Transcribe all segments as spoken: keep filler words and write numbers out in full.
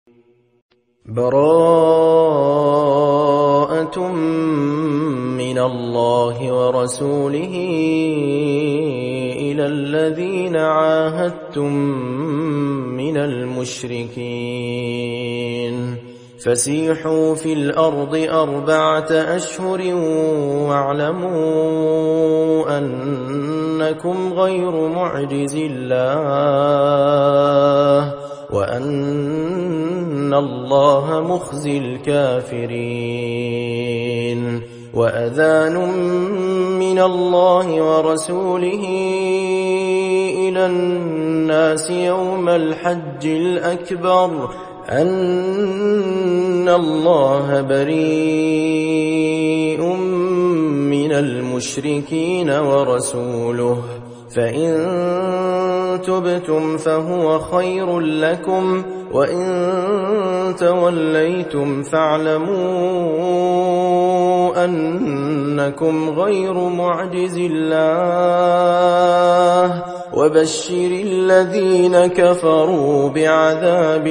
براءة من الله ورسوله إلى الذين عاهدتم من المشركين فسيحوا في الأرض أربعة أشهر واعلموا أنكم غير معجز الله وأن الله مخزي الكافرين وأذان من الله ورسوله إلى الناس يوم الحج الأكبر أن الله بريء من المشركين ورسوله فإن تبتم فهو خير لكم وإن توليتم فاعلموا أنكم غير معجز الله وبشر الذين كفروا بعذاب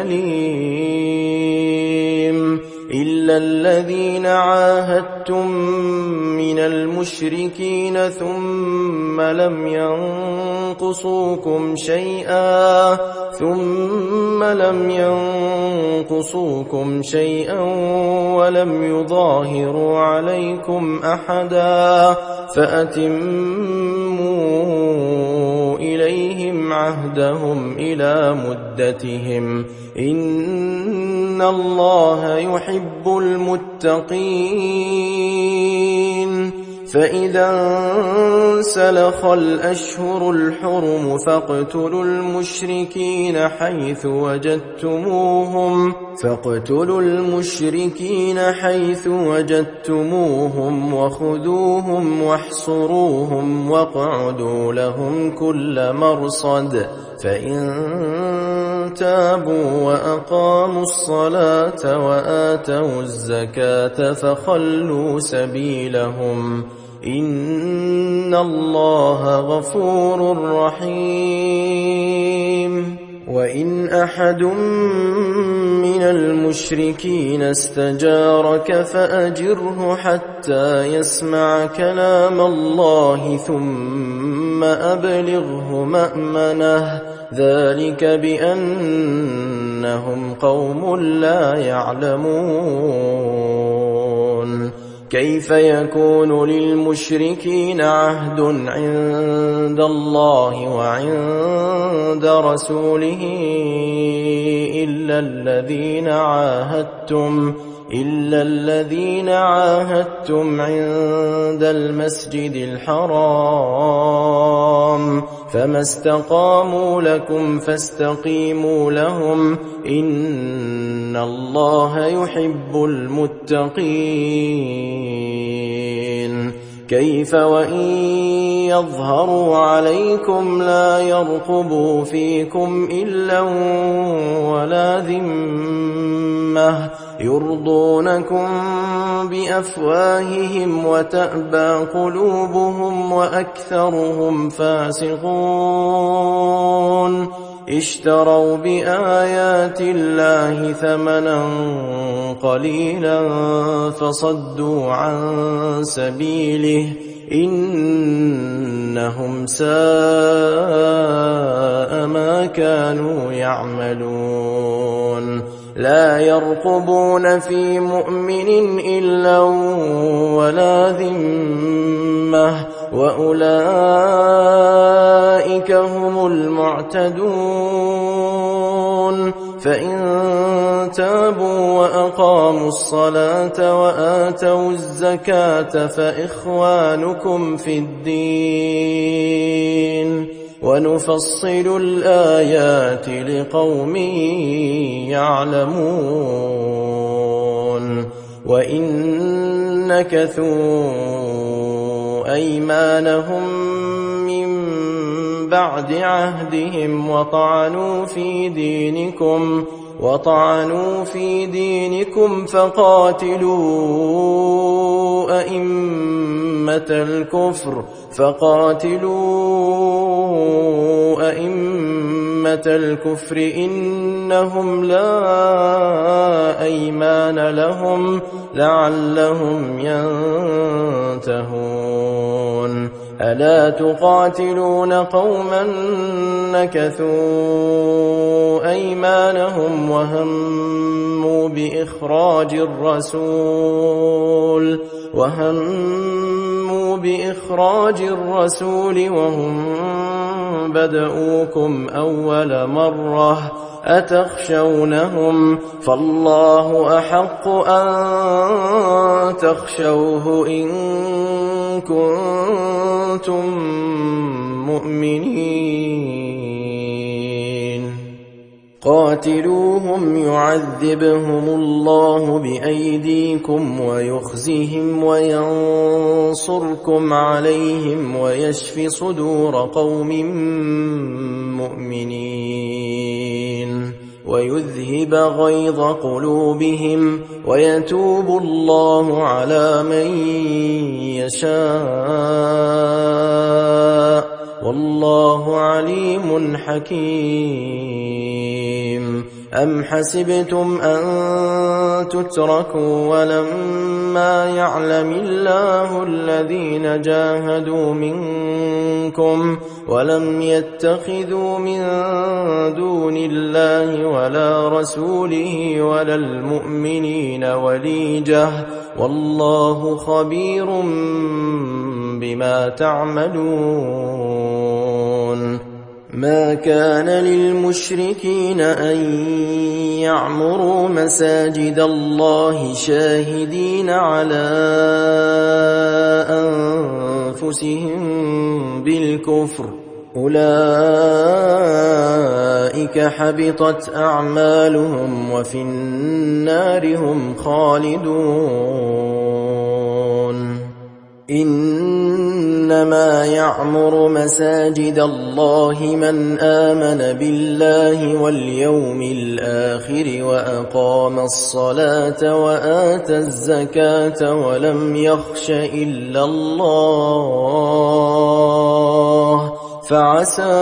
أليم إلا الذين عاهدتم من المشركين ثم لم ينقصوكم شيئا ثم لم ينقصوكم شيئا ولم يظاهروا عليكم أحدا فأتموا إليهم عهدهم إلى مدتهم إن الله يحب المتقين فإذا انسلخ الأشهر الحرم فاقتلوا المشركين حيث وجدتموهم فاقتلوا المشركين حيث وجدتموهم وخذوهم واحصروهم واقعدوا لهم كل مرصد فإن تابوا وأقاموا الصلاة وآتوا الزكاة فخلوا سبيلهم إن الله غفور رحيم وإن أحد من المشركين استجارك فأجره حتى يسمع كلام الله ثم أبلغه مأمنه ذلك بأنهم قوم لا يعلمون كيف يكون للمشركين عهد عند الله وعند رسوله إلا الذين عاهدتم إلا الذين عاهدتم عند المسجد الحرام فما استقاموا لكم فاستقيموا لهم إن الله يحب المتقين كيف وإن يظهروا عليكم لا يرقبوا فيكم إلا ولا ذمة يرضونكم بأفواههم وتأبى قلوبهم وأكثرهم فاسقون اشتروا بآيات الله ثمنا قليلا فصدوا عن سبيله إنهم ساء ما كانوا يعملون لا يرقبون في مؤمن إلا ولا ذمة وأولئك هم المعتدون فإن تابوا وأقاموا الصلاة وآتوا الزكاة فإخوانكم في الدين ونفصل الآيات لقوم يعلمون وإن نكثوا أيمانهم من بعد عهدهم وطعنوا في دينكم وطعنوا في دينكم فقاتلوا أئمة الكفر فقاتلوا أئمة الكفر إنهم لا أيمان لهم لعلهم ينتهون ألا تقاتلون قوما نكثوا أيمانهم وهموا بإخراج الرسول وهموا بإخراج الرسول وهم بدؤوكم أول مرة أتخشونهم فالله أحق أن تخشوه إن كنتم مؤمنين قاتلوهم يعذبهم الله بأيديكم ويخزهم وينصركم عليهم ويشف صدور قوم مؤمنين ويذهب غيظ قلوبهم ويتوب الله على من يشاء والله عليم حكيم أم حسبتم أن تتركوا ولما يعلم الله الذين جاهدوا منكم ولم يتخذوا من دون الله ولا رسوله ولا المؤمنين وليجة والله خبير بما تعملون ما كان للمشركين أن يعمروا مساجد الله شاهدين على أنفسهم بالكفر أولئك حبطت أعمالهم وفي النار هم خالدون إنما يعمر مساجد الله من آمن بالله واليوم الآخر وأقام الصلاة وآتى الزكاة ولم يخش إلا الله فعسى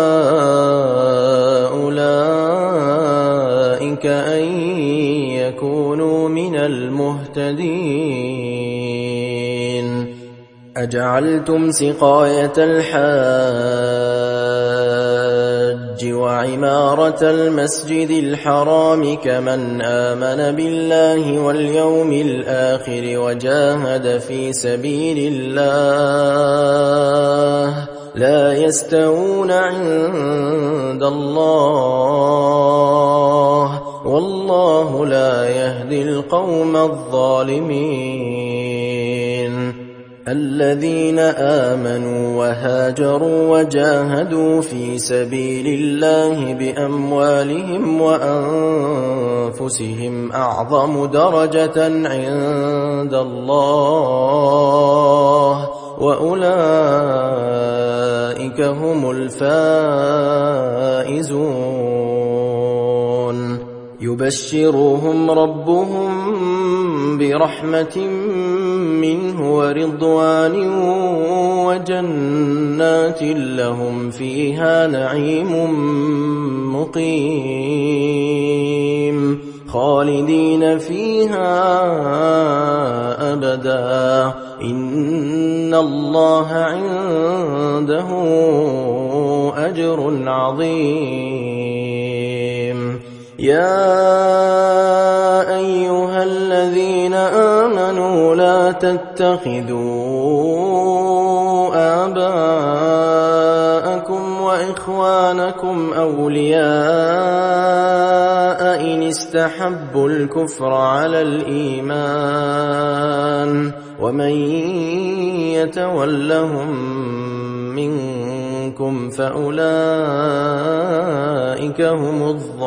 أولئك أن يكونوا من المهتدين أجعلتم سقاية الحاج وعمارة المسجد الحرام كمن آمن بالله واليوم الآخر وجاهد في سبيل الله لا يستوون عند الله والله لا يهدي القوم الظالمين الذين آمنوا وهاجروا وجاهدوا في سبيل الله بأموالهم وأنفسهم أعظم درجة عند الله وأولئك هم الفائزون يبشرهم ربهم برحمة منه ورضوان وجنات لهم فيها نعيم مقيم خالدين فيها أبدا إن الله عنده أجر عظيم يا أيها الذين آمنوا لا تتخذوا آباءكم وإخوانكم أولياء إن استحبوا الكفر على الإيمان ومن يتولهم منكم فأولئك هم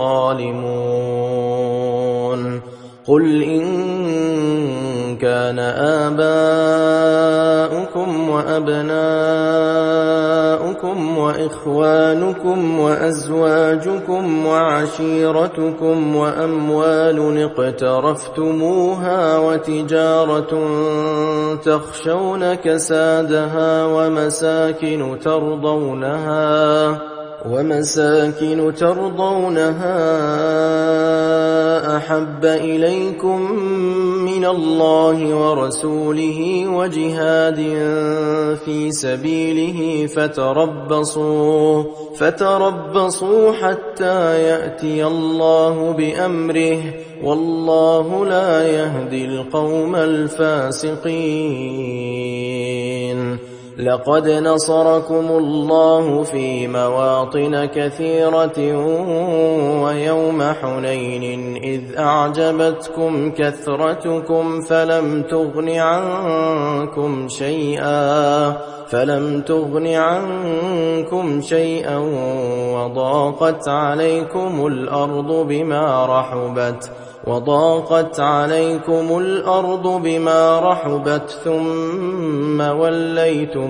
الظالمون قل إن كان آباؤكم وأبناؤكم وإخوانكم وأزواجكم وعشيرتكم وأموال اقترفتموها وتجارة تخشون كسادها ومساكن ترضونها ومساكن ترضونها أحب إليكم من الله ورسوله وجهاد في سبيله فتربصوا فتربصوا حتى يأتي الله بأمره والله لا يهدي القوم الفاسقين. لقد نصركم الله في مواطن كثيرة ويوم حنين إذ أعجبتكم كثرتكم فلم تغن عنكم شيئا فلم تغن عنكم شيئا وضاقت عليكم الأرض بما رحبت وضاقت عليكم الأرض بما رحبت ثم وليتم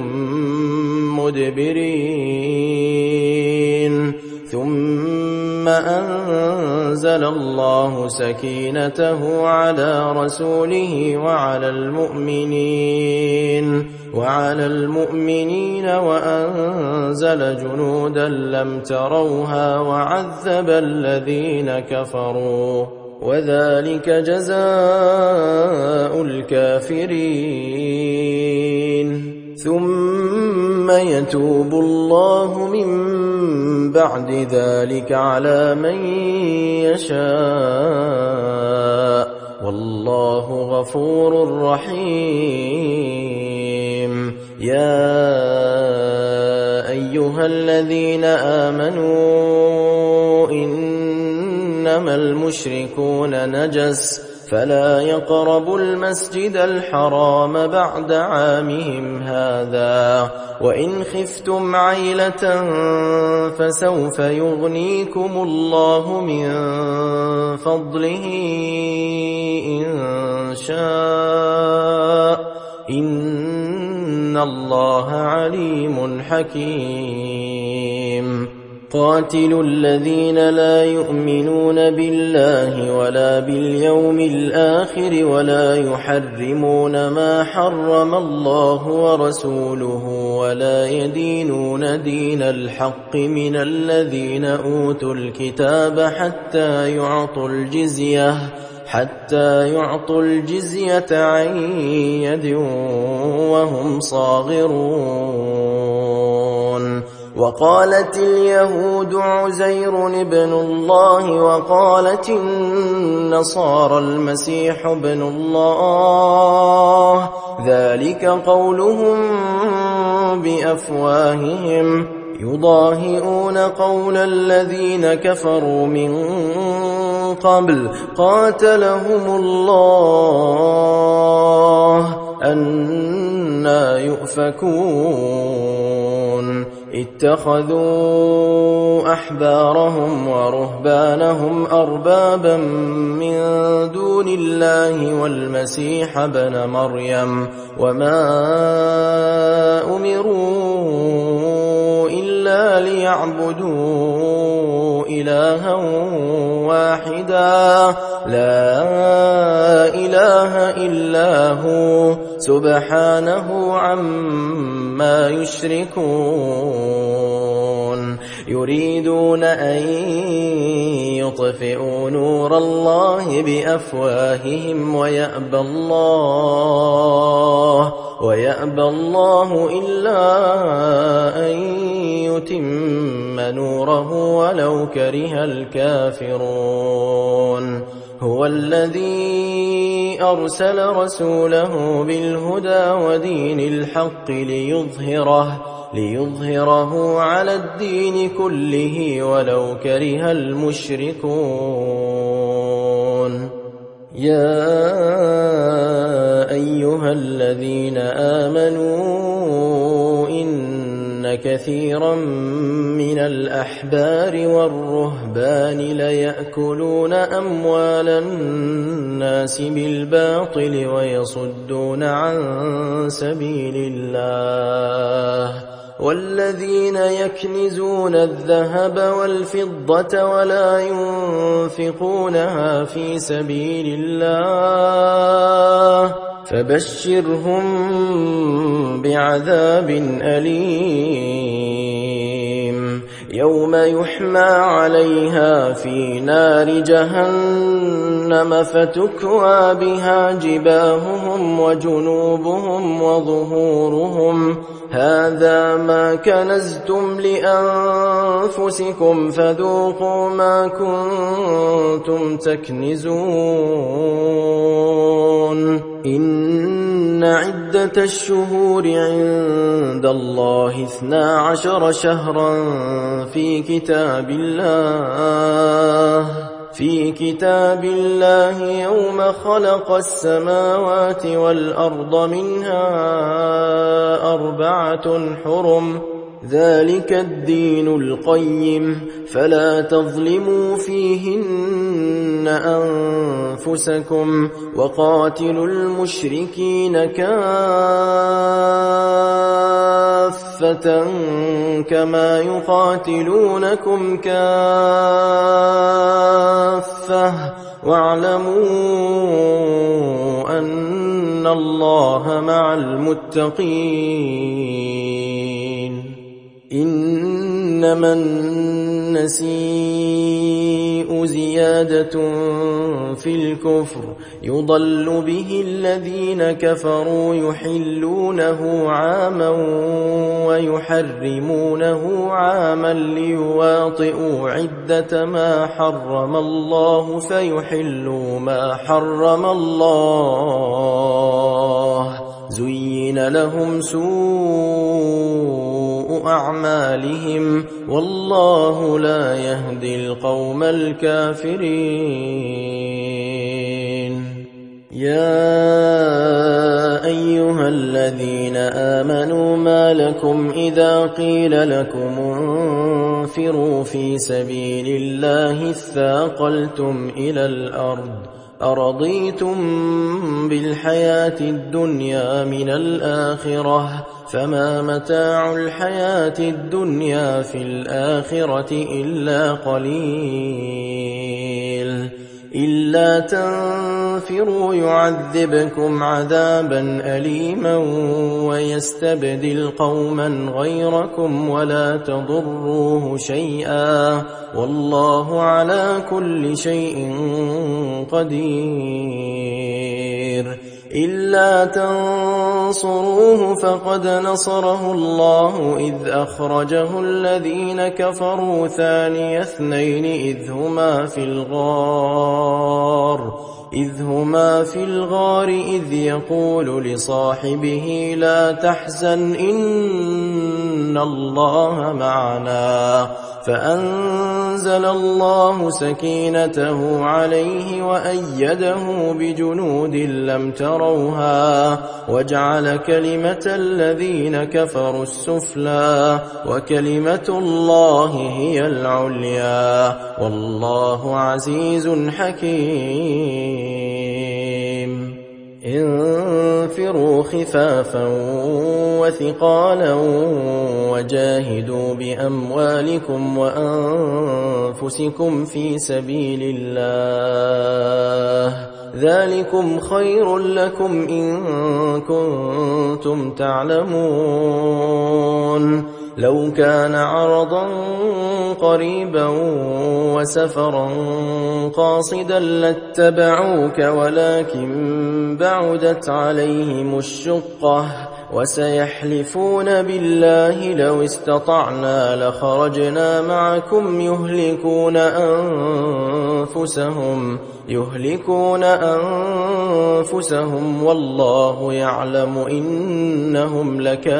مدبرين ثم أنزل الله سكينته على رسوله وعلى المؤمنين وعلى المؤمنين وأنزل جنودا لم تروها وعذب الذين كفروا وذلك جزاء الكافرين. ثم يتوب الله من بعد ذلك على من يشاء والله غفور رحيم. يا أيها الذين آمنوا إنما المشركون نجس فلا يقربوا المسجد الحرام بعد عامهم هذا وإن خفتم عيلة فسوف يغنيكم الله من فضله إن شاء إن الله عليم حكيم. قاتلوا الذين لا يؤمنون بالله ولا باليوم الآخر ولا يحرمون ما حرم الله ورسوله ولا يدينون دين الحق من الذين أوتوا الكتاب حتى يعطوا الجزية حتى يعطوا الجزية عن يد وهم صاغرون. وقالت اليهود عزير ابن الله وقالت النصارى المسيح ابن الله ذلك قولهم بأفواههم يضاهئون قول الذين كفروا من قبل قاتلهم الله أنى يؤفكون. اتخذوا أحبارهم ورهبانهم أربابا من دون الله والمسيح ابن مريم وما أمروا إلا ليعبدوا إلها واحدا لا إله إلا هو سبحانه عما يشركون. يريدون أن يطفئوا نور الله بأفواههم ويأبى الله ويأبى الله إلا أن يتم نوره ولو كره الكافرون. هو الذي أرسل رسوله بالهدى ودين الحق ليظهره ليظهره على الدين كله ولو كره المشركون. يا أيها الذين آمنوا إن كثيرا من الأحبار والرهبان ليأكلون أموال الناس بالباطل ويصدون عن سبيل الله والذين يكنزون الذهب والفضة ولا ينفقونها في سبيل الله فبشرهم بعذاب أليم يوم يحمى عليها في نار جهنم فتكوى بها جباههم وجنوبهم وظهورهم هذا ما كنزتم لأنفسكم فذوقوا ما كنتم تكنزون إن عدة الشهور عند الله اثنا عشر شهرا في كتاب الله في كتاب الله يوم خلق السماوات والأرض منها أربعة حرم ذلك الدين القيم فلا تظلموا فيهن أنفسكم وقاتلوا المشركين كافة كما يقاتلونكم كافة واعلموا أن الله مع المتقين إنما النسيء زيادة في الكفر يضل به الذين كفروا يحلونه عاما ويحرمونه عاما ليواطئوا عدة ما حرم الله فيحلوا ما حرم الله زين لهم سوء أعمالهم والله لا يهدي القوم الكافرين يا أيها الذين آمنوا ما لكم إذا قيل لكم انفروا في سبيل الله اثاقلتم إلى الأرض أرضيتم بالحياة الدنيا من الآخرة فما متاع الحياة الدنيا في الآخرة إلا قليل إلا تنفروا يعذبكم عذابا أليما ويستبدل قوما غيركم ولا تضروه شيئا والله على كل شيء قدير إلا تنصروه فقد نصره الله إذ أخرجه الذين كفروا ثاني اثنين إذ هما في الغار إذ هما في الغار إذ يقول لصاحبه لا تحزن إن الله معنا فأنزل الله سكينته عليه وأيده بجنود لم تروها وجعل كلمة الذين كفروا السفلى وكلمة الله هي العليا والله عزيز حكيم انفروا خفافا وثقالا وجاهدوا بأموالكم وأنفسكم في سبيل الله ذلكم خير لكم إن كنتم تعلمون لو كان عرضا قريبا وسفرا قاصدا لاتبعوك ولكن بعدت عليهم الشقة وسيحلفون بالله لو استطعنا لخرجنا معكم يهلكون أنفسهم يهلكون أنفسهم والله يعلم إنهم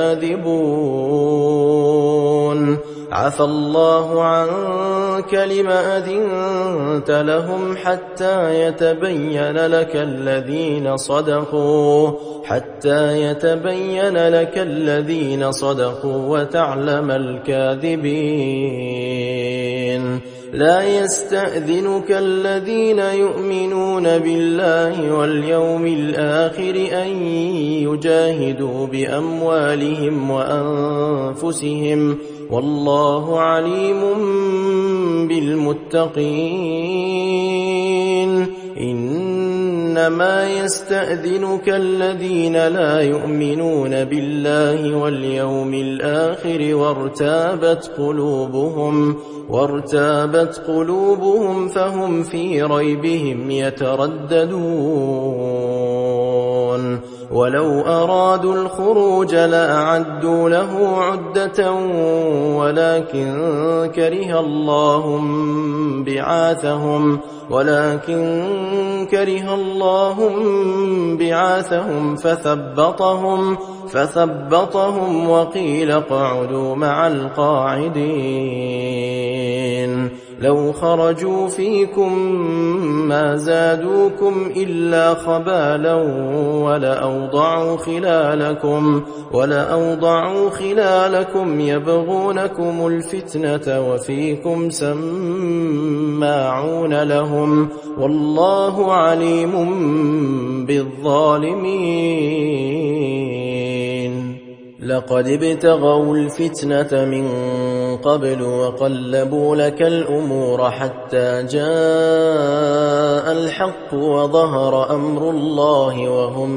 لكاذبون عفى الله عنك لما أذنت لهم حتى يتبين لك الذين صدقوا حتى يتبين لك الذين صدقوا وتعلم الكاذبين لا يستأذنك الذين يؤمنون بالله واليوم الآخر أن يجاهدوا بأموالهم وأنفسهم والله عليم بالمتقين إنما يستأذنك الذين لا يؤمنون بالله واليوم الآخر وارتابت قلوبهم وارتابت قلوبهم فهم في ريبهم يترددون ولو أرادوا الخروج لأعدوا له عدة ولكن كره الله بعاثهم ولكن كره الله بعاثهم فثبطهم فثبطهم وقيل اقعدوا مع القاعدين لو خرجوا فيكم ما زادوكم إلا خبالا ولأوضعوا خلالكم ولأوضعوا خلالكم يبغونكم الفتنة وفيكم سماعون لهم والله عليم بالظالمين لقد ابتغوا الفتنة من قبل وقلبوا لك الأمور حتى جاء الحق وظهر أمر الله وهم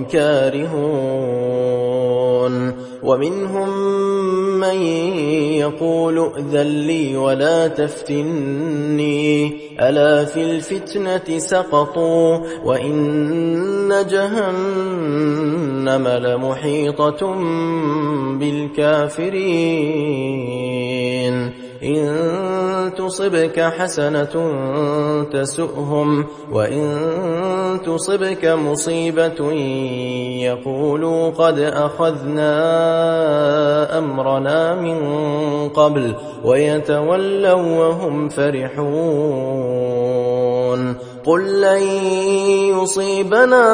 كارهون ومنهم من يقول ائذن لي ولا تفتني ألا في الفتنة سقطوا وإن جهنم لمحيطة بالكافرين إن تصبك حسنة تسؤهم وإن تصبك مصيبة يقولوا قد أخذنا أمرنا من قبل ويتولوا وهم فرحون قل لن يصيبنا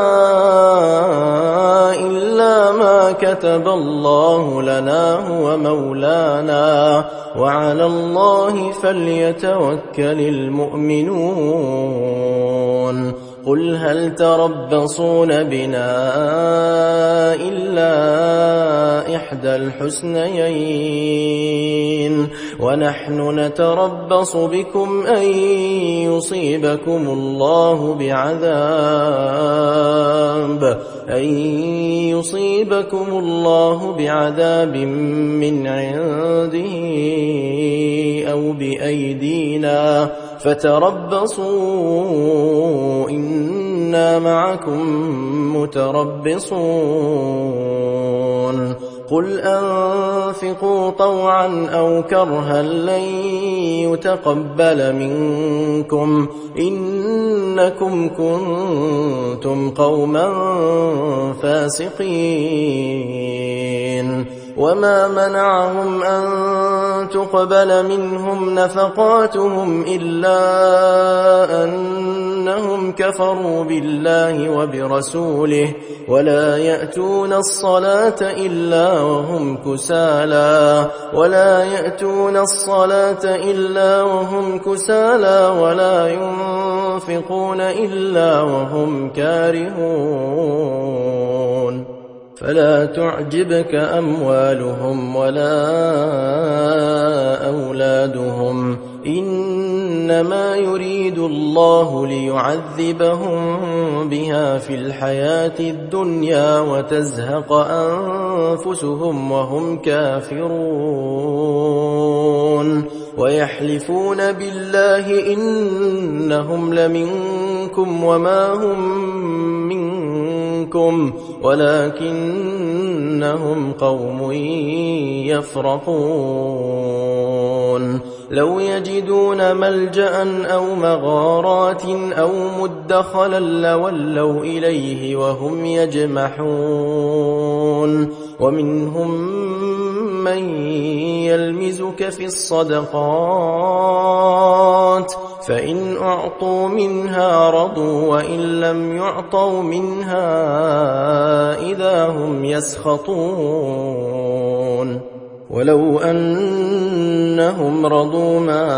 إلا ما كتب الله لنا هو مولانا وعلى الله فليتوكل المؤمنون قل هل تربصون بنا إلا إحدى الحسنيين ونحن نتربص بكم أن يصيبكم الله بعذاب أن يصيبكم الله بعذاب من عنده أو بأيدينا فتربصوا إنا معكم متربصون قل أنفقوا طوعا أو كرها لن يتقبل منكم إنكم كنتم قوما فاسقين وما منعهم أن تقبل منهم نفقاتهم إلا أنهم كفروا بالله وبرسوله ولا يأتون الصلاة إلا وهم كسالى ولا يأتون الصلاة إلا وهم كسالى ولا ينفقون إلا وهم كارهون فلا تعجبك أموالهم ولا أولادهم إنما يريد الله ليعذبهم بها في الحياة الدنيا وتزهق أنفسهم وهم كافرون ويحلفون بالله إنهم لمنكم وما هم منكم ولكنهم قوم يفرقون لو يجدون ملجأ أو مغارات أو مدخلا لولوا إليه وهم يجمحون ومنهم من يلمزك في الصدقات فإن أعطوا منها رضوا وإن لم يعطوا منها إذا هم يسخطون ولو أنهم رضوا ما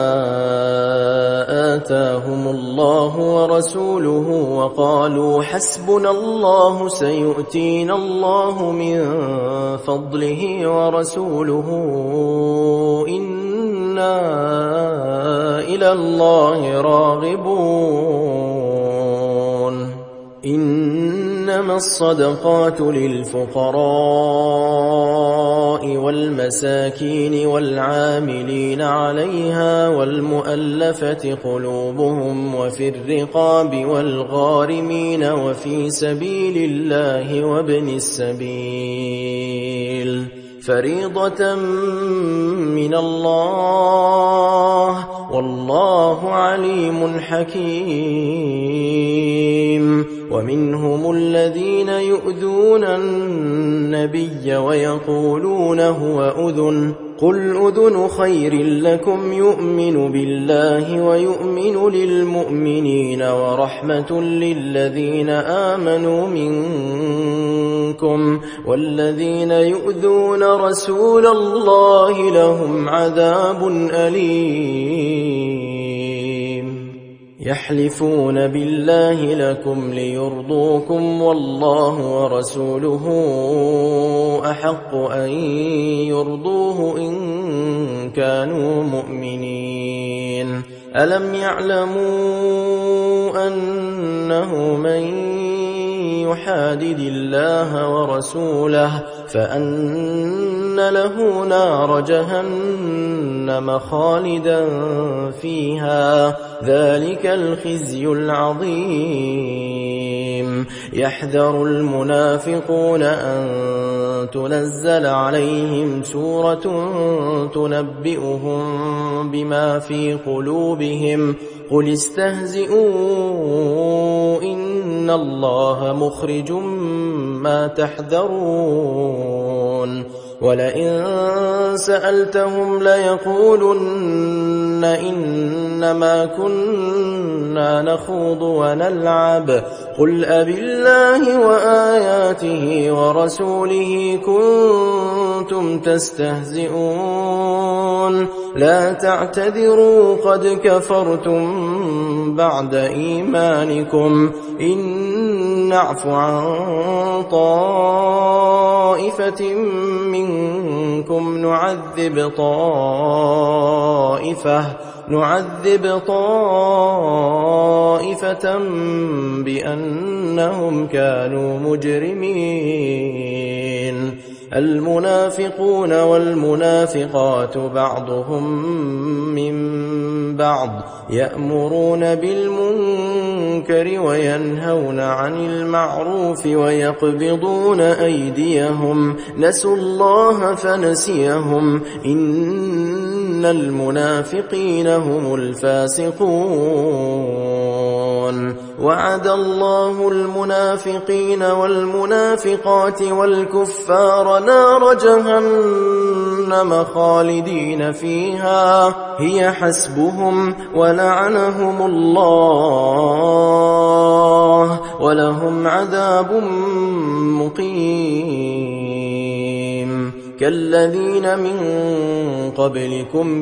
آتاهم الله ورسوله وقالوا حسبنا الله سيؤتينا الله من فضله ورسوله إنا إلى الله راغبون إنما الصدقات للفقراء والمساكين والعاملين عليها والمؤلفة قلوبهم وفي الرقاب والغارمين وفي سبيل الله وابن السبيل فريضة من الله والله عليم حكيم. ومنهم الذين يؤذون النبي ويقولون هو أذن قل أذن خير لكم يؤمن بالله ويؤمن للمؤمنين ورحمة للذين آمنوا منكم والذين يؤذون رسول الله لهم عذاب أليم. يحلفون بالله لكم ليرضوكم والله ورسوله أحق أن يرضوه إن كانوا مؤمنين. ألم يعلموا أنه من يحادد الله ورسوله فأن له نار جهنم خالدا فيها ذلك الخزي العظيم. يحذر المنافقون أن تنزل عليهم سورة تنبئهم بما في قلوبهم قل استهزئوا إن الله مخرج ما تحذرون. ولئن سألتهم ليقولن إنما كنا نخوض ونلعب قل أبالله وآياته ورسوله كنتم تستهزئون لا تعتذروا قد كفرتم بعد إيمانكم إن نعف عن طائفة منكم نعذب طائفة نعذب طائفة بأنهم كانوا مجرمين. المنافقون والمنافقات بعضهم من بعض يأمرون بالمنكر وينهون عن المعروف ويقبضون أيديهم نسوا الله فنسيهم إن المنافقين هم الفاسقون. وعد الله المنافقين والمنافقات والكفار نار جهنم خالدين فيها هي حسبهم ولعنهم الله ولهم عذاب مقيم. كالذين من قبلكم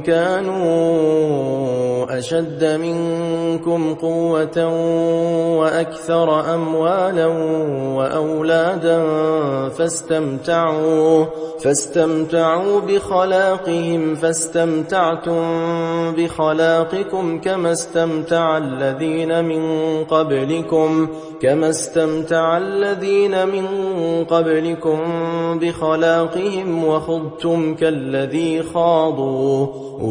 كانوا أشد منكم قوة وأكثر أموالا وأولادا فاستمتعوا فاستمتعوا بخلاقهم فاستمتعتم بخلاقكم كما استمتع الذين من قبلكم كما استمتع الذين من قبلكم بخلاقهم وخضتم كالذي خاضوا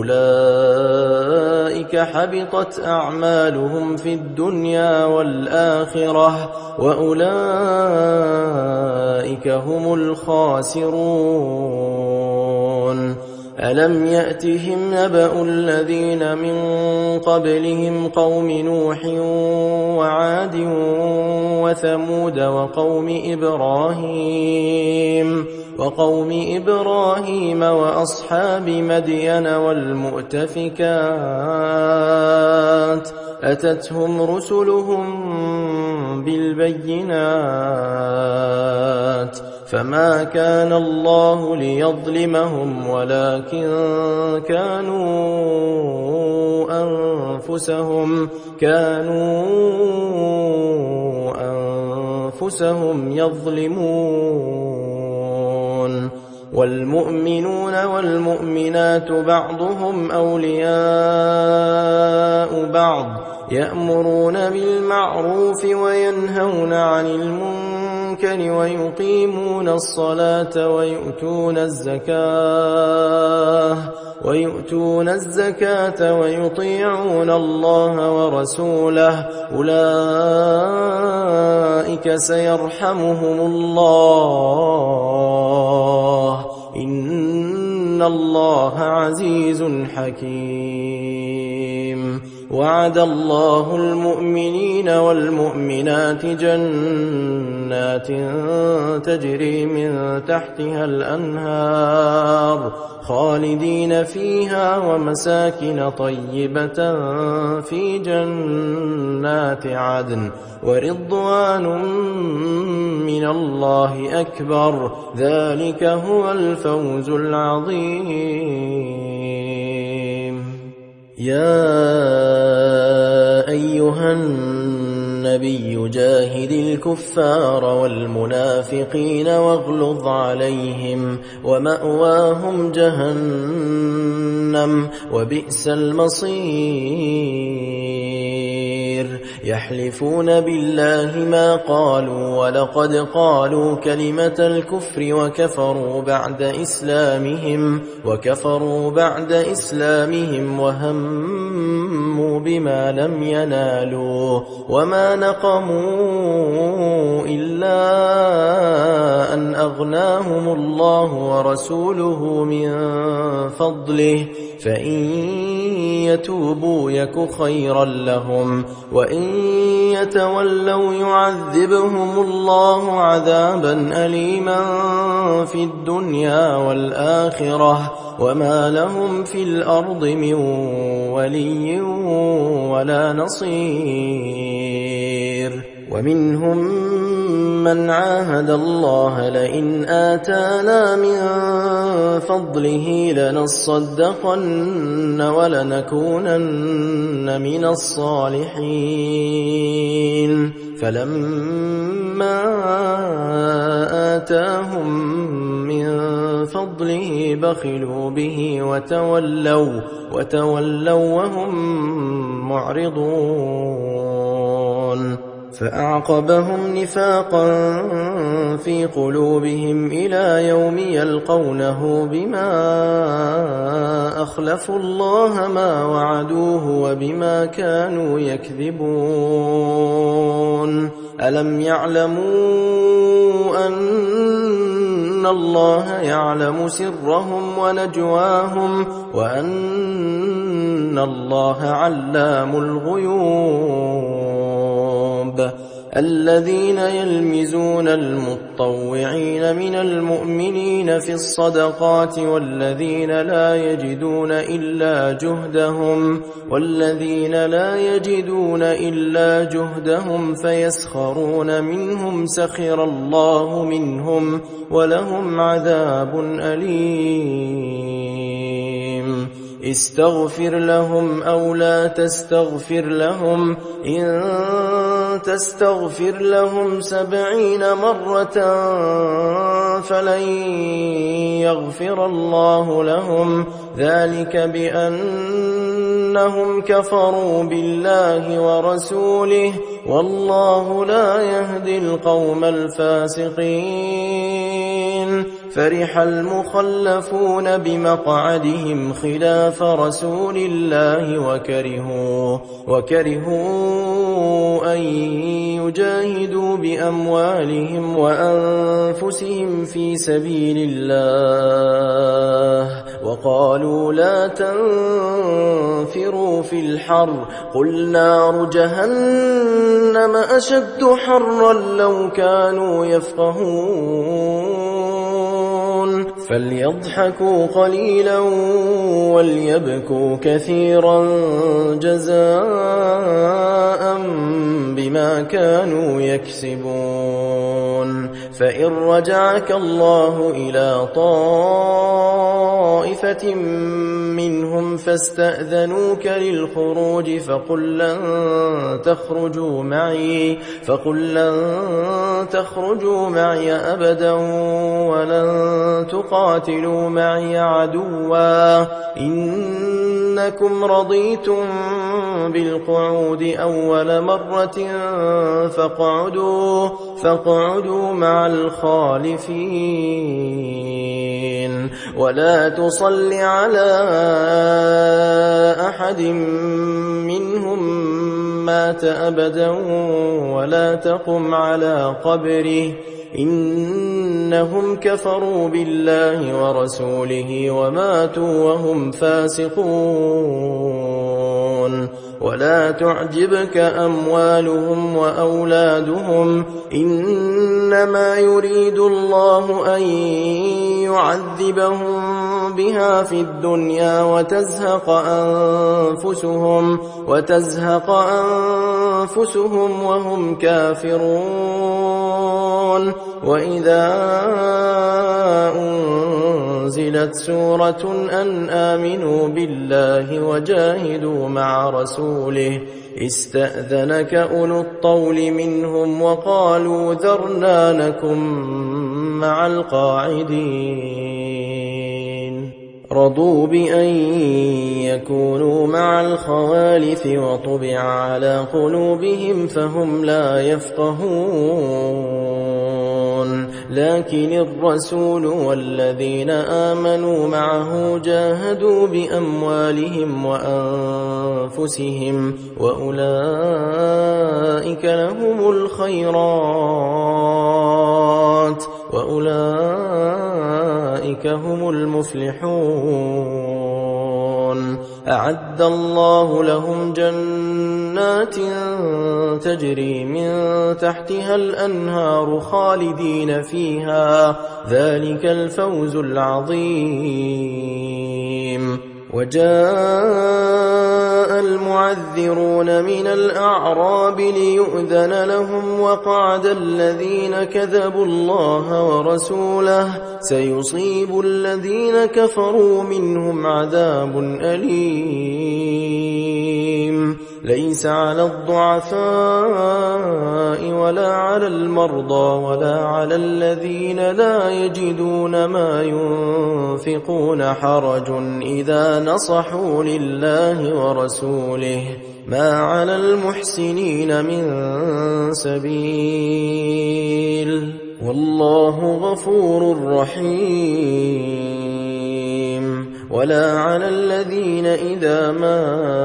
أولئك حبطت أعمالهم في الدنيا والآخرة وأولئك هم الخاسرون. ألم يأتهم نبأ الذين من قبلهم قوم نوح وعاد وثمود وقوم إبراهيم وقوم إبراهيم وأصحاب مدين والمؤتفكات أتتهم رسلهم بالبينات فما كان الله ليظلمهم ولكن كانوا أنفسهم كانوا أنفسهم يظلمون والمؤمنون والمؤمنات بعضهم أولياء بعض يأمرون بالمعروف وينهون عن المنكر ويقيمون الصلاة ويؤتون الزكاة ويؤتون الزكاة ويطيعون الله ورسوله أولئك سيرحمهم الله إن الله عزيز حكيم وعد الله المؤمنين والمؤمنات جنات تجري من تحتها الأنهار خالدين فيها ومساكن طيبة في جنات عدن ورضوان من الله أكبر ذلك هو الفوز العظيم. يا أيها النبي جاهد الكفار والمنافقين واغلظ عليهم ومأواهم جهنم وبئس المصير. يحلفون بالله ما قالوا ولقد قالوا كلمة الكفر وكفروا بعد إسلامهم وكفروا بعد إسلامهم وهموا بما لم ينالوا وما نقموا إلا أن أغناهم الله ورسوله من فضله فإن يتوبوا يك خيرا لهم وإن يتولوا يعذبهم الله عذابا أليما في الدنيا والآخرة وما لهم في الأرض من ولي ولا نصير. ومنهم من عاهد الله لئن آتانا من فضله لنصدقن ولنكونن من الصالحين فلما آتاهم من فضله بخلوا به وتولوا وتولوا وهم معرضون فأعقبهم نفاقا في قلوبهم إلى يوم يلقونه بما أخلفوا الله ما وعدوه وبما كانوا يكذبون. ألم يعلموا أن الله يعلم سرهم ونجواهم وأن الله علام الغيوب. الذين يلمزون المطوعين من المؤمنين في الصدقات والذين لا يجدون إلا جهدهم والذين لا يجدون إلا جهدهم فيسخرون منهم سخر الله منهم ولهم عذاب أليم. استغفر لهم أو لا تستغفر لهم إن تستغفر لهم سبعين مرة فلن يغفر الله لهم ذلك بأنهم كفروا بالله ورسوله والله لا يهدي القوم الفاسقين. فرح المخلفون بمقعدهم خلاف رسول الله وكرهوا, وكرهوا أن يجاهدوا بأموالهم وأنفسهم في سبيل الله وقالوا لا تنفروا في الحر قل نار جهنم أشد حرا لو كانوا يفقهون. فليضحكوا قليلا وليبكوا كثيرا جزاء بما كانوا يكسبون. فإن رجعك الله إلى طائفة منهم فاستأذنوك للخروج فقل لن تخرجوا معي فقل لن تخرجوا معي أبدا ولن تقاتلوا معي عدوا إنكم رضيتم بالقعود أول مرة فاقعدوا فاقعدوا مع الخالفين ولا تصل على أحد منهم مات أبدا ولا تقم على قبره إنهم كفروا بالله ورسوله وماتوا وهم فاسقون. ولا تعجبك أموالهم وأولادهم إنما يريد الله أن يعذبهم بها في الدنيا وتزهق أنفسهم وتزهق أنفسهم وهم كافرون. وإذا أنزلت سورة أن آمنوا بالله وجاهدوا مع رسوله استأذنك أولو الطول منهم وقالوا ذرنا نكن مع القاعدين. رضوا بأن يكونوا مع الخوالف وطبع على قلوبهم فهم لا يفقهون. لكن الرسول والذين آمنوا معه جاهدوا بأموالهم وأنفسهم وأولئك لهم الخيرات وأولئك هم المفلحون. أعد الله لهم جنات تجري من تحتها الأنهار خالدين فيها ذلك الفوز العظيم. وجاء المعذرون من الأعراب ليؤذن لهم وقعد الذين كذبوا الله ورسوله سيصيب الذين كفروا منهم عذاب أليم. ليس على الضعفاء ولا على المرضى ولا على الذين لا يجدون ما ينفقون حرج إذا نصحوا لله ورسوله ما على المحسنين من سبيل والله غفور رحيم. ولا على الذين إذا ما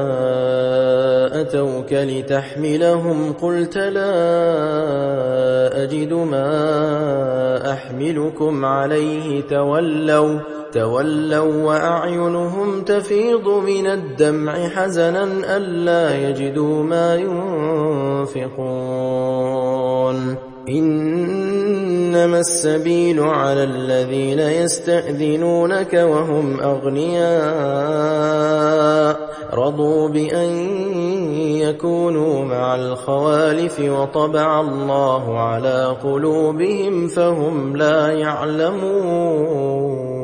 أتوك لتحملهم قلت لا أجد ما أحملكم عليه تولوا تولوا وأعينهم تفيض من الدمع حزنا ألا يجدوا ما ينفقون. إنما السبيل على الذين يستأذنونك وهم أغنياء رضوا بأن يكونوا مع الخوالف وطبع الله على قلوبهم فهم لا يعلمون.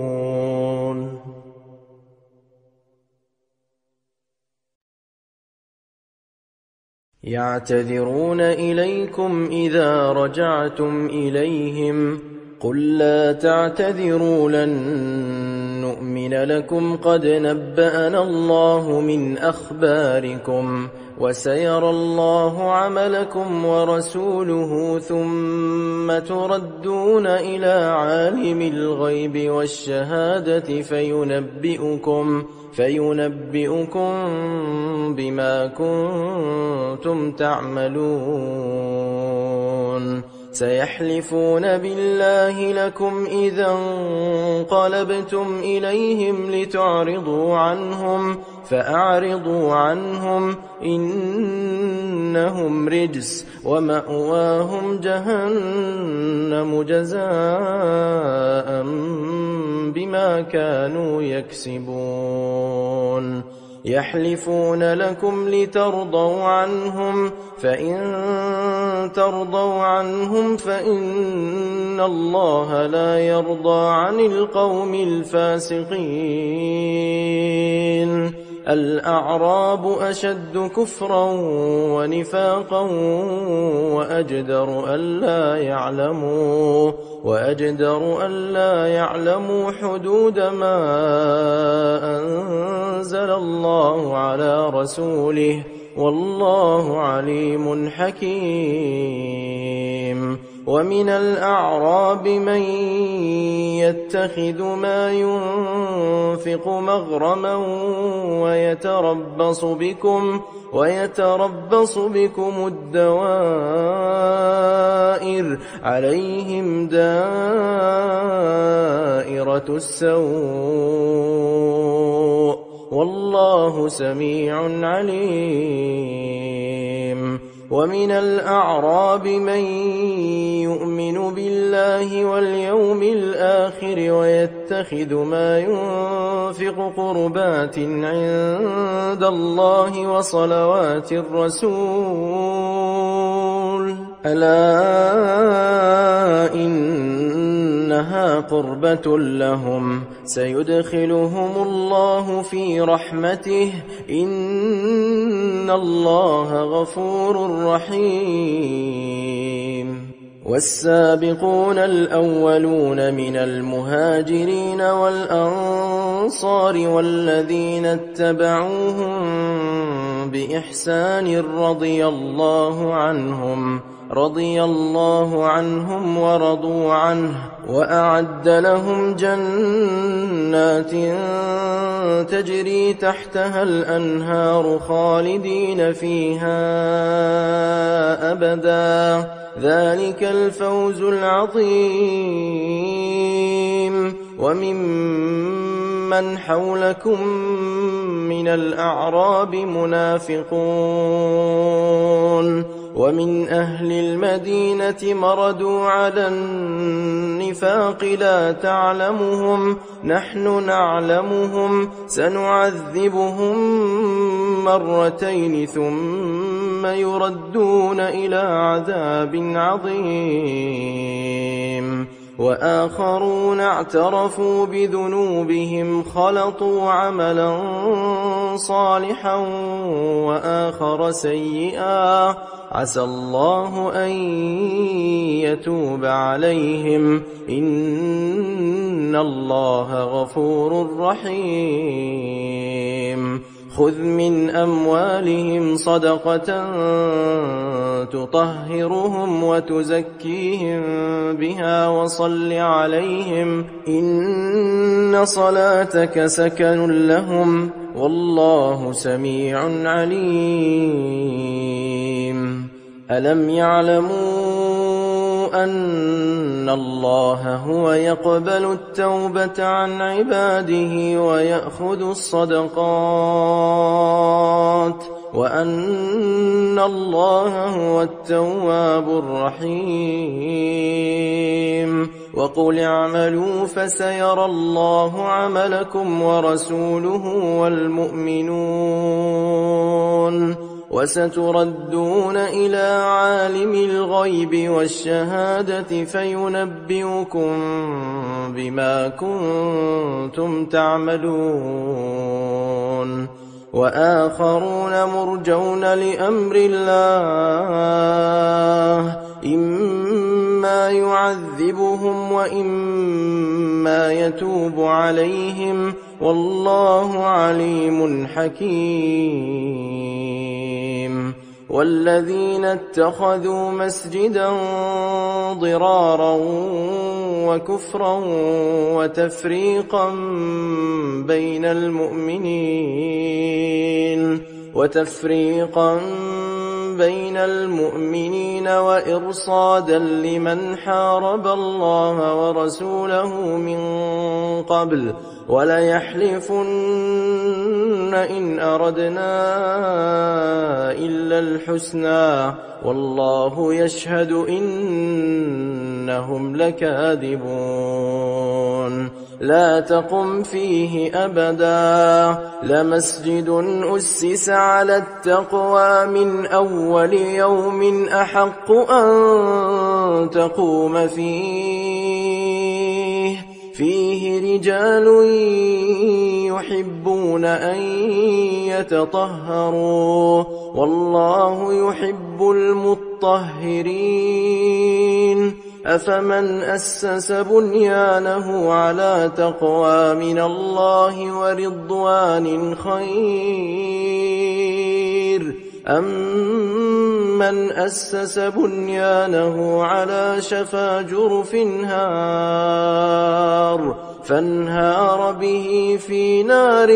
يعتذرون إليكم إذا رجعتم إليهم قل لا تعتذروا لن نؤمن لكم قد نبأنا الله من أخباركم وسيرى الله عملكم ورسوله ثم تردون إلى عالم الغيب والشهادة فينبئكم فينبئكم بما كنتم تعملون. سيحلفون بالله لكم إذا انقلبتم إليهم لتعرضوا عنهم فأعرضوا عنهم إنهم إنهم رجس ومأواهم جهنم جزاء بما كانوا يكسبون يحلفون لكم لترضوا عنهم فإن ترضوا عنهم فإن الله لا يرضى عن القوم الفاسقين الأعراب أشد كفرا ونفاقا وأجدر ألا يعلموا وأجدر ألا يعلموا حدود ما أنزل الله على رسوله والله عليم حكيم ومن الأعراب من يتخذ ما ينفق مغرما ويتربص بكم ويتربص بكم الدوائر عليهم دائرة السوء والله سميع عليم ومن الأعراب من يؤمن بالله واليوم الآخر ويتخذ ما ينفق قربات عند الله وصلوات الرسول ألا إنها قربة لهم سيدخلهم الله في رحمته إن الله غفور رحيم والسابقون الأولون من المهاجرين والأنصار والذين اتبعوهم بإحسان رضي الله عنهم رضي الله عنهم ورضوا عنه وأعد لهم جنات تجري تحتها الأنهار خالدين فيها أبدا ذلك الفوز العظيم وممن حولكم من الأعراب منافقون ومن أهل المدينة مردوا على النفاق لا تعلمهم نحن نعلمهم سنعذبهم مرتين ثم يردون إلى عذاب عظيم وآخرون اعترفوا بذنوبهم خلطوا عملا صالحا وآخر سيئا عسى الله أن يتوب عليهم إن الله غفور رحيم خذ من أموالهم صدقة تطهرهم وتزكيهم بها وصل عليهم إن صلاتك سكن لهم والله سميع عليم ألم يعلموا أن الله هو يقبل التوبة عن عباده ويأخذ الصدقات وأن الله هو التواب الرحيم وقل اعملوا فسيرى الله عملكم ورسوله والمؤمنون وستردون إلى عالم الغيب والشهادة فينبئكم بما كنتم تعملون وآخرون مرجون لأمر الله إما يعذبهم وإما يتوب عليهم والله عليم حكيم والذين اتخذوا مسجدا ضرارا وكفرا وتفريقا بين المؤمنين وتفريقا بين المؤمنين وإرصادا لمن حارب الله ورسوله من قبل وليحلفن إن أردنا إلا الحسنى والله يشهد إنهم لكاذبون لا تقم فيه أبدا لمسجد أسس على التقوى من أول يوم أحق أن تقوم فيه فيه رجال يحبون أن يتطهروا والله يحب المطهرين أفمن أسس بنيانه على تقوى من الله ورضوان خير أم من أسس بنيانه على شفا جرف هار فانهار به في نار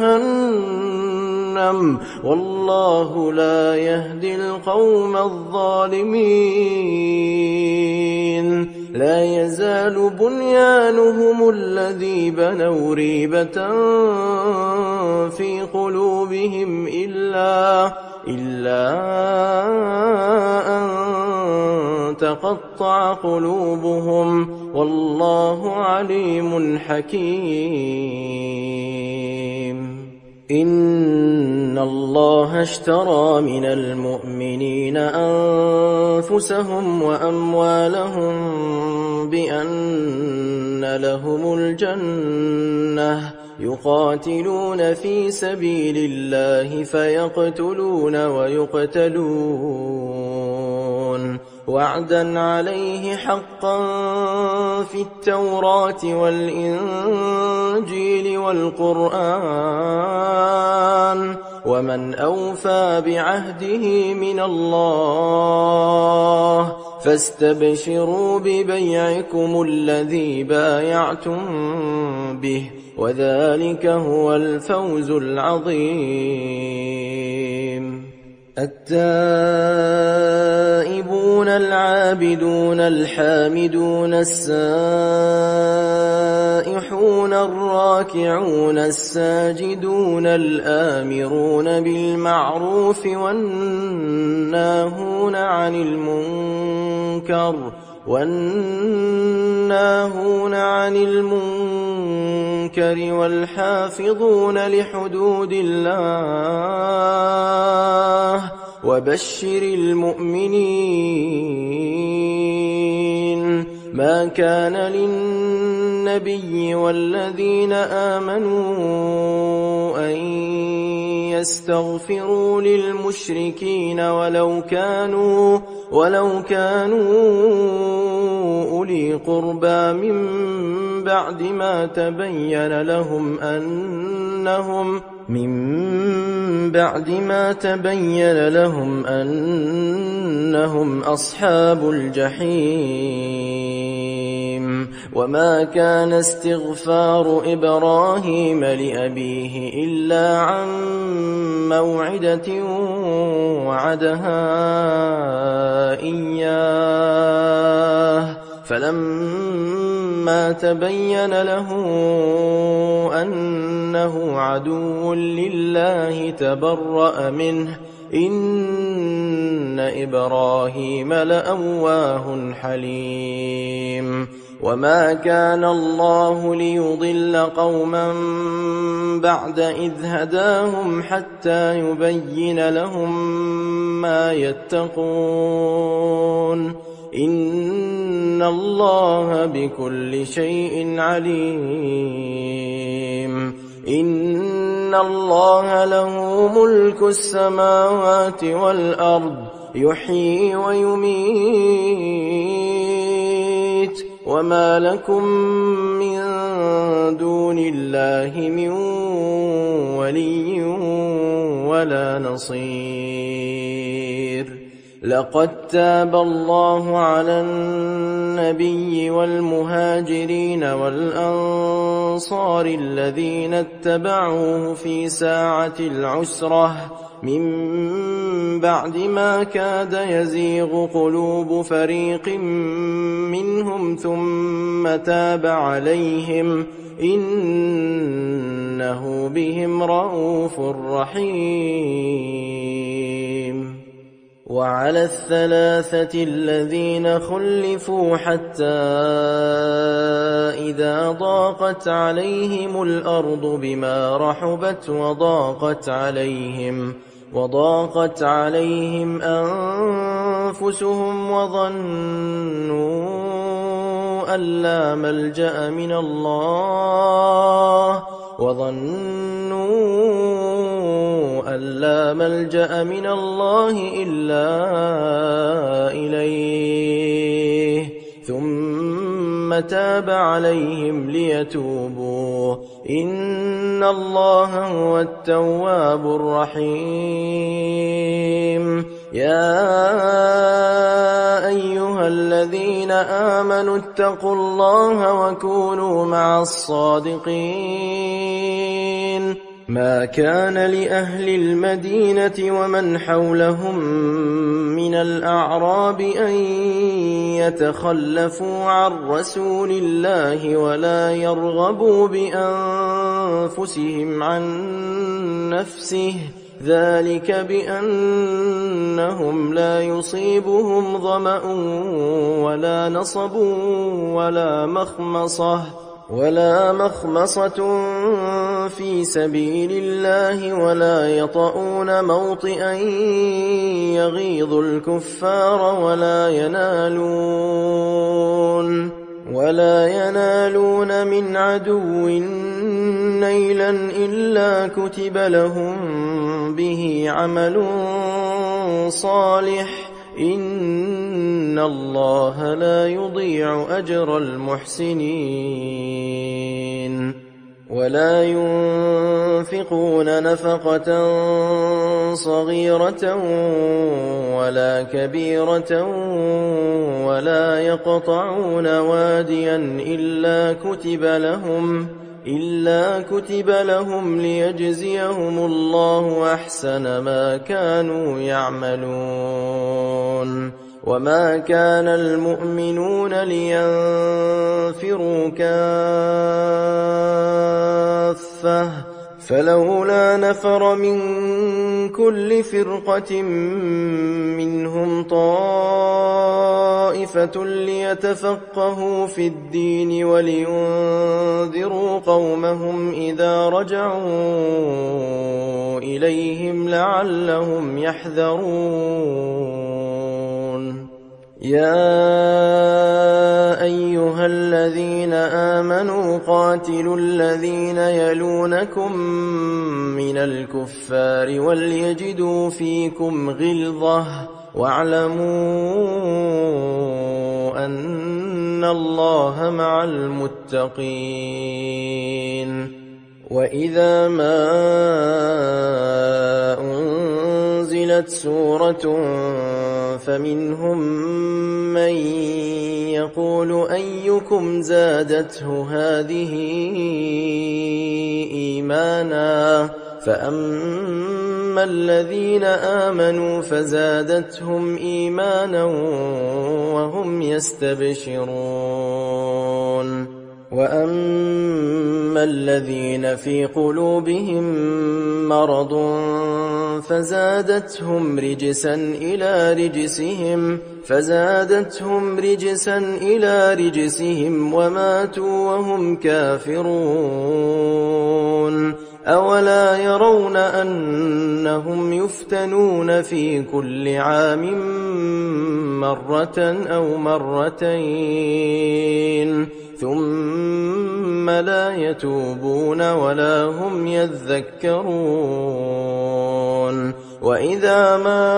جهنم والله لا يهدي القوم الظالمين لا يزال بنيانهم الذي بنوا ريبة في قلوبهم إلا إلا أن تقطع قلوبهم والله عليم حكيم إن الله اشترى من المؤمنين أنفسهم وأموالهم بأن لهم الجنة يقاتلون في سبيل الله فيقتلون ويقتلون وعدا عليه حقا في التوراة والإنجيل والقرآن ومن أوفى بعهده من الله فاستبشروا ببيعكم الذي بايعتم به وذلك هو الفوز العظيم التائبون العابدون الحامدون السائحون الراكعون الساجدون الآمرون بالمعروف والناهون عن المنكر والناهون عن المنكر والحافظون لحدود الله وبشر المؤمنين ما كان للنبي والذين آمنوا أن يستغفروا للمشركين ولو كانوا ولو كانوا أولي قربى من بعد ما تبين لهم أنهم من بعد ما تبين لهم أنهم أصحاب الجحيم وما كان استغفار إبراهيم لأبيه إلا عن موعدة وعدها إياه فلما تبين له أنه عدو لله تبرأ منه إن إبراهيم لأواه حليم وما كان الله ليضل قوما بعد إذ هداهم حتى يبين لهم ما يتقون إن الله بكل شيء عليم إن الله له ملك السماوات والأرض يحيي ويميت وما لكم من دون الله من ولي ولا نصير لقد تاب الله على النبي والمهاجرين والأنصار الذين اتبعوه في ساعة العسرة من بعد ما كاد يزيغ قلوب فريق منهم ثم تاب عليهم إنه بهم رءوف رحيم. وعلى الثلاثة الذين خلفوا حتى إذا ضاقت عليهم الأرض بما رحبت وضاقت عليهم وضاقت عليهم أنفسهم وظنوا أن لا ملجأ من الله وظنوا أن لا ملجأ من الله إلا إليه ثم تاب عليهم ليتوبوا إن الله هو التواب الرحيم. يا أيها الذين آمنوا اتقوا الله وكونوا مع الصادقين. ما كان لأهل المدينة ومن حولهم من الأعراب أن يتخلفوا عن رسول الله ولا يرغبوا بأنفسهم عن نفسه ذلك بأنهم لا يصيبهم ظمأ ولا نصب ولا مخمصة ولا مخمصة في سبيل الله ولا يطؤون موطئا يغيظ الكفار ولا ينالون ولا ينالون من عدو نيلا إلا كتب لهم به عمل صالح إن الله لا يضيع أجر المحسنين. ولا ينفقون نفقة صغيرة ولا كبيرة ولا يقطعون واديا إلا كتب لهم إلا كتب لهم ليجزيهم الله أحسن ما كانوا يعملون. وما كان المؤمنون لينفروا كافة فلولا نفر من كل فرقة منهم طائفة ليتفقهوا في الدين ولينذروا قومهم إذا رجعوا إليهم لعلهم يحذرون. يا أيها الذين آمنوا قاتلوا الذين يلونكم من الكفار وليجدوا فيكم غلظة واعلموا أن الله مع المتقين. وإذا ما أنزلت سورة فمنهم من يقول أيكم زادته هذه إيمانا فأما الذين آمنوا فزادتهم إيمانا وهم يستبشرون. وأما الذين في قلوبهم مرض فزادتهم رجسا إلى رجسهم فزادتهم رجسا إلى رجسهم وماتوا وهم كافرون. أولا يرون أنهم يفتنون في كل عام مرة أو مرتين ثم لا يتوبون ولا هم يذكرون. وإذا ما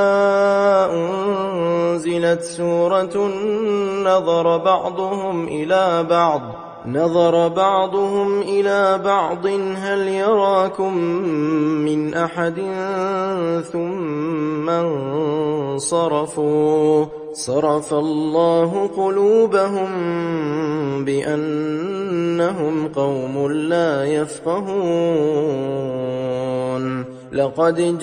أنزلت سورة نظر بعضهم إلى بعض نظر بعضهم إلى بعض هل يراكم من أحد ثم انصرفوا صرف الله قلوبهم بأنهم قوم لا يفقهون. لقد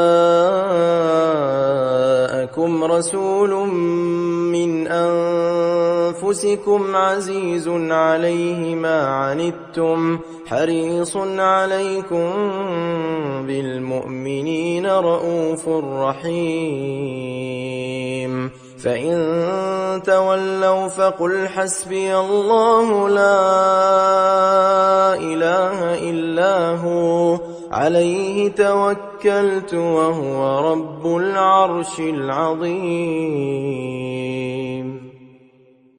جاءكم رسول من أنفسكم عزيز عليه ما عنتم حريص عليكم بالمؤمنين رءوف رحيم فإن تولوا فقل حسبي الله لا إله إلا هو عليه توكلت وهو رب العرش العظيم.